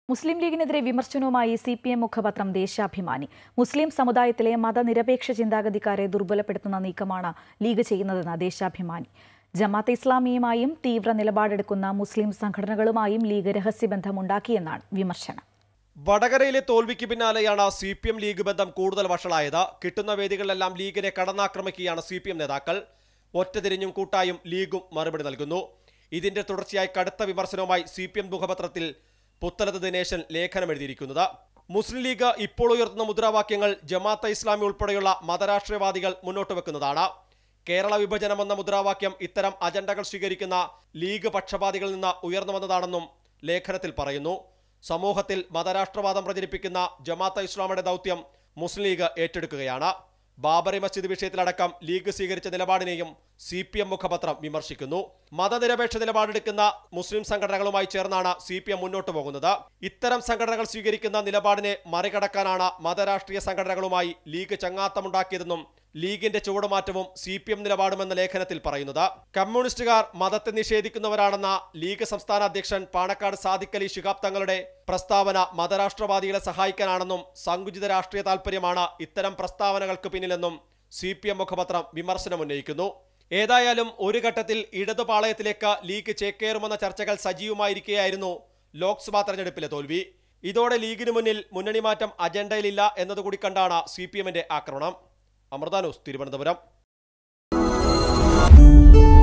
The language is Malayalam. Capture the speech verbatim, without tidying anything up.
മുസ്ലിം ലീഗിനെതിരെ വിമർശനവുമായി സി പി എം മുഖപത്രം ദേശാഭിമാനി. മുസ്ലിം സമുദായത്തിലെ മതനിരപേക്ഷ ചിന്താഗതിക്കാരെ ദുർബലപ്പെടുത്തുന്ന നീക്കമാണ് ലീഗ് ചെയ്യുന്നതെന്ന് ദേശാഭിമാനി. ജമാഅത്തെ ഇസ്ലാമിയുമായും തീവ്ര നിലപാടെടുക്കുന്ന മുസ്ലിം സംഘടനകളുമായും ലീഗ് രഹസ്യബന്ധമുണ്ടാക്കിയെന്നാണ് വിമർശനം. വടകരയിലെ തോൽവിക്ക് പിന്നാലെയാണ് സി പി എം ലീഗ് ബന്ധം കൂടുതൽ വഷളായത്. കിട്ടുന്ന വേദികളിലെല്ലാം ലീഗിനെ കടന്നാക്രമിക്കുകയാണ് സി പി എം നേതാക്കൾ. ഒറ്റതിരിഞ്ഞും കൂട്ടായും ലീഗും മറുപടി നൽകുന്നു. ഇതിന്റെ തുടർച്ചയായി കടുത്ത വിമർശനവുമായി സി പി എം മുഖപത്രത്തിൽ പുത്തലത്ത് ദിനേശൻ ലേഖനം എഴുതിയിരിക്കുന്നത്. മുസ്ലിം ലീഗ് ഇപ്പോൾ ഉയർത്തുന്ന മുദ്രാവാക്യങ്ങൾ ജമാഅത്തെ ഇസ്ലാമി ഉൾപ്പെടെയുള്ള മതരാഷ്ട്രീയവാദികൾ മുന്നോട്ട് വെക്കുന്നതാണ്. കേരള വിഭജനം എന്ന മുദ്രാവാക്യം ഇത്തരം അജണ്ടകൾ സ്വീകരിക്കുന്ന ലീഗ് പക്ഷപാതികളിൽ നിന്ന് ഉയർന്നു വന്നതാണെന്നും ലേഖനത്തിൽ പറയുന്നു. സമൂഹത്തിൽ മതരാഷ്ട്രവാദം പ്രചരിപ്പിക്കുന്ന ജമാഅത്തെ ഇസ്ലാമിയുടെ ദൗത്യം മുസ്ലിം ലീഗ് ഏറ്റെടുക്കുകയാണ്. ബാബറി മസ്ജിദ് വിഷയത്തിലടക്കം ലീഗ് സ്വീകരിച്ച നിലപാടിനെയും സി പി എം മുഖപത്രം വിമർശിക്കുന്നു. മതനിരപേക്ഷ നിലപാടെടുക്കുന്ന മുസ്ലിം സംഘടനകളുമായി ചേർന്നാണ് സി പി എം മുന്നോട്ട് പോകുന്നത്. ഇത്തരം സംഘടനകൾ സ്വീകരിക്കുന്ന നിലപാടിനെ മറികടക്കാനാണ് മതരാഷ്ട്രീയ സംഘടനകളുമായി ലീഗ് ചങ്ങാത്തമുണ്ടാക്കിയതെന്നും ലീഗിന്റെ ചുവടുമാറ്റവും സി പി എം നിലപാടുമെന്ന ലേഖനത്തിൽ പറയുന്നത്. കമ്മ്യൂണിസ്റ്റുകാർ മതത്തെ നിഷേധിക്കുന്നവരാണെന്ന ലീഗ് സംസ്ഥാന അധ്യക്ഷൻ പാണക്കാട് സാദിഖ് അലി ശിഹാബ് തങ്ങളുടെ പ്രസ്താവന മതരാഷ്ട്രവാദികളെ സഹായിക്കാനാണെന്നും സങ്കുചിത രാഷ്ട്രീയ താൽപര്യമാണ് ഇത്തരം പ്രസ്താവനകൾക്ക് പിന്നിലെന്നും സി പി എം മുഖപത്രം വിമർശനമുന്നയിക്കുന്നു. ഏതായാലും ഒരു ഘട്ടത്തിൽ ഇടതുപാളയത്തിലേക്ക് ലീഗ് ചേക്കേറുമെന്ന ചർച്ചകൾ സജീവമായിരിക്കുകയായിരുന്നു ലോക്സഭാ തെരഞ്ഞെടുപ്പിലെ തോൽവി. ഇതോടെ ലീഗിന് മുന്നിൽ മുന്നണി മാറ്റം അജണ്ടയിലില്ല എന്നതുകൂടി കണ്ടാണ് സി പി എമ്മിന്റെ ആക്രമണം. അമൃത ന്യൂസ്, തിരുവനന്തപുരം.